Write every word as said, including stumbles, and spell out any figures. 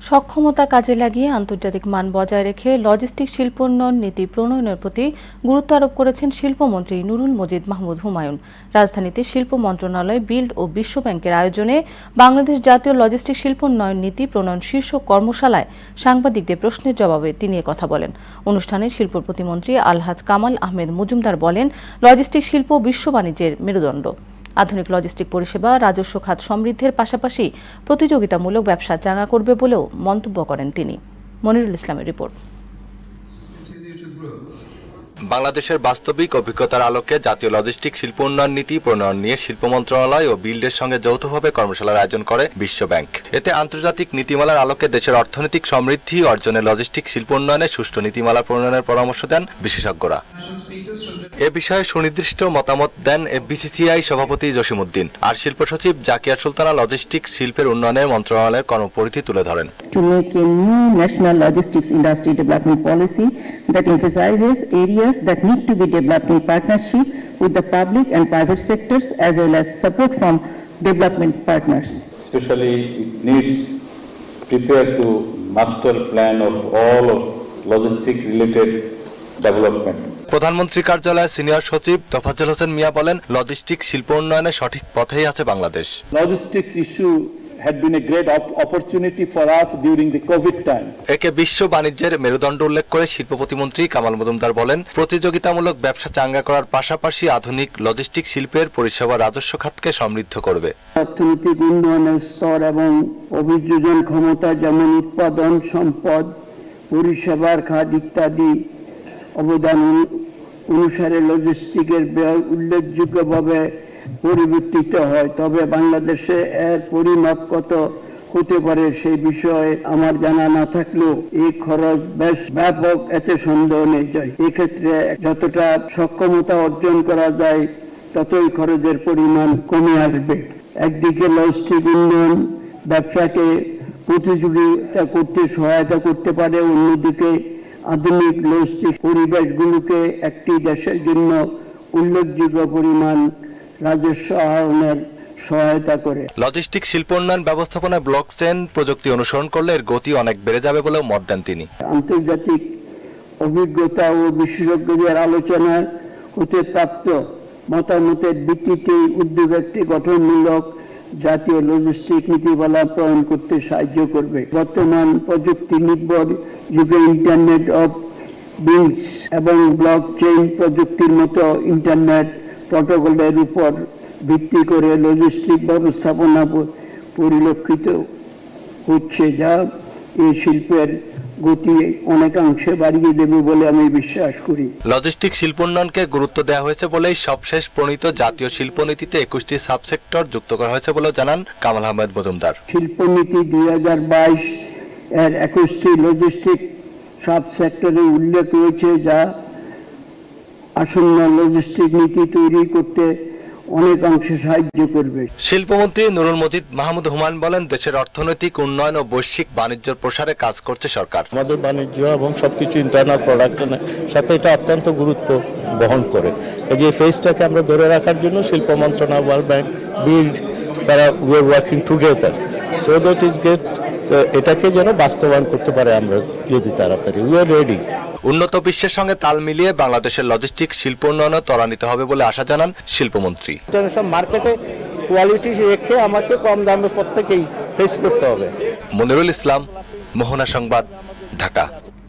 সক্ষমতা কাজে লাগিয়ে আন্তর্জাতিক মান বজায় রেখে লজিস্টিক শিল্পোন্নয়ন নীতি প্রণয়নের প্রতি গুরুত্ব আরোপ করেছেন শিল্পমন্ত্রী নুরুল মজিদ মাহমুদ হুমায়ুন। রাজধানীতে শিল্প মন্ত্রণালয়, বিল্ড ও বিশ্ব ব্যাংকের আয়োজনে বাংলাদেশ জাতীয় লজিস্টিক শিল্পোন্নয়ন নীতি প্রণয়ন শীর্ষক কর্মশালায় সাংবাদিকদের প্রশ্নের জবাবে তিনি একথা বলেন। অনুষ্ঠানে শিল্প প্রতিমন্ত্রী আলহাজ কামাল আহমেদ মজুমদার বলেন, লজিস্টিক শিল্প বিশ্ব বাণিজ্যের মেরুদণ্ড। আধুনিক লজিস্টিক পরিষেবা রাজস্ব খাত সমৃদ্ধের পাশাপাশি প্রতিযোগিতামূলক ব্যবসা চাঙ্গা করবে বলেও মন্তব্য করেন তিনি। মনিরুল ইসলামের রিপোর্ট। বাংলাদেশের বাস্তবিক অভিজ্ঞতার আলোকে জাতীয় লজিস্টিক শিল্প উন্নয়ন নীতি প্রণয়ন নিয়ে শিল্প মন্ত্রণালয় ও বিল্ডের সঙ্গে যৌথভাবে কর্মশালার আয়োজন করে বিশ্ব ব্যাংক। এতে আন্তর্জাতিক নীতিমালার আলোকে দেশের অর্থনৈতিক সমৃদ্ধি অর্জনে লজিস্টিক শিল্প উন্নয়নে সুষ্ঠু নীতিমালা প্রণয়নের পরামর্শ দেন বিশেষজ্ঞরা। এ বিষয়ে সুনির্দিষ্ট মতামত দেন এফবিসিসিআই সভাপতি জসিমউদ্দিন আর শিল্প সচিব জাকিয়া সুলতানা লজিস্টিক শিল্পের উন্নয়নে মন্ত্রণালয়ের কর্মপরিধি তুলে ধরেন। To make a new national logistics industry development policy that emphasizes areas that need to be developed in partnership with the public and private sectors as well as support from development partners. Especially it needs prepare to master plan of all of logistic related development. প্রধানমন্ত্রী কার্যালয়ের senior সচিব তোফাজ্জল হোসেন মিয়া বলেন, logistic শিল্প উন্নয়নে সঠিক পথেই আছে Bangladesh. Logistics issue had been a great opportunity for us during the COVID time. একে বিশ্ব বাণিজ্যের মেরুদণ্ড উল্লেখ করে শিল্প প্রতিমন্ত্রী কামাল মজুমদার বলেন, প্রতিযোগিতামূলক ব্যবসা চাঙ্গা করার পাশাপাশি আধুনিক লজিস্টিক শিল্পের পরিষেবা রাজস্ব খাতকে সমৃদ্ধ করবে। অর্থনৈতিক উন্নয়নের স্তর এবং অভিযোজন ক্ষমতা যেমন উৎপাদন, সম্পদ, পরিষেবার খাত ইত্যাদি অবদান অনুসারে লজিস্টিকের ব্যয় উল্লেখযোগ্যভাবে পরিবর্তিত হয়, তবে বাংলাদেশে এর পরিমাপ কত হতে পারে সেই বিষয়ে আমার জানা না থাকলেও এই খরচ বেশ ব্যাপক, এতে সন্দেহ নেই। যায় এক্ষেত্রে যতটা সক্ষমতা অর্জন করা যায় ততই খরচের পরিমাণ কমে আসবে। একদিকে লজিস্টিক উন্নয়ন ব্যবসাকে প্রতিযোগিতা করতে সহায়তা করতে পারে, অন্যদিকে আধুনিক লজিস্টিক পরিবেশগুলোকে একটি দেশের জন্য উল্লেখযোগ্য পরিমাণ রাজস্ব আহরণের সহায়তা করে। লজিস্টিক শিল্প উন্নয়ন ব্যবস্থাপনায় ব্লকচেন প্রযুক্তি অনুসরণ করলে এর গতি অনেক বেড়ে যাবে বলেও মত দেন তিনি। আন্তর্জাতিক অভিজ্ঞতা ও বিশেষজ্ঞদের আলোচনা হতে প্রাপ্ত মতামতের ভিত্তিতে উদ্যোগ একটি গঠনমূলক জাতীয় লজিস্টিক নীতিমালা প্রণয়ন করতে সাহায্য করবে। বর্তমান প্রযুক্তি নির্ভর যুগে ইন্টারনেট অফ থিংস এবং ব্লকচেইন প্রযুক্তির মতো ইন্টারনেট প্রটোকলের উপর ভিত্তি করে লজিস্টিক ব্যবস্থাপনা পরিলক্ষিত হচ্ছে, যা এই শিল্পের গতি অনেকাংশে বাড়িয়ে দেবে বলে আমি বিশ্বাস করি। লজিস্টিক শিল্প উন্নয়নকে গুরুত্ব দেওয়া হয়েছে বলেই সবশেষ প্রণীত জাতীয় শিল্পনীতিতে একুশটি সাবসেক্টর যুক্ত করা হয়েছে বলেও জানান কামাল আহমেদ মজুমদার। শিল্পনীতি দুই হাজার বাইশ এর একুশটি লজিস্টিক সাবসেক্টরে উল্লেখ রয়েছে, যা আসন্ন লজিস্টিক নীতি তৈরি করতে অনেকাংশে সাহায্য করবে। শিল্পমন্ত্রী নুরুল মজিদ মাহমুদ হুমায়ুন বলেন, দেশের অর্থনৈতিক উন্নয়ন ও বৈশ্বিক বাণিজ্য প্রসারে কাজ করছে সরকার। আমাদের বাণিজ্য এবং সবকিছু ইন্টারনাল প্রোডাকশনের সাথে এটা অত্যন্ত গুরুত্ব বহন করে। এই যে ফেজটাকে আমরা ধরে রাখার জন্য শিল্প মন্ত্রণালয়, ওয়ার্ল্ড ব্যাংক, বিল্ড তারা we are working together so that is get এটাকে যেন বাস্তবায়ন করতে পারে আমরা যদি তাড়াতাড়ি। We are ready. উন্নত বিশ্বের সঙ্গে তাল মিলিয়ে বাংলাদেশের লজিস্টিক শিল্প উন্নয়নে ত্বরান্বিত হবে বলে আশা জানান শিল্পমন্ত্রী। ইন্টারন্যাশনাল মার্কেটে কোয়ালিটি রেখে আমাকে কম দামে প্রত্যেকেই ফেস করতে হবে। মনিরুল ইসলাম, মোহনা সংবাদ, ঢাকা।